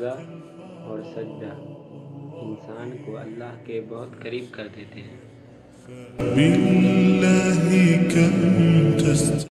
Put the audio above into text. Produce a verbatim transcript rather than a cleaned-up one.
रुकुआ और सजदा इंसान को अल्लाह के बहुत करीब कर देते हैं।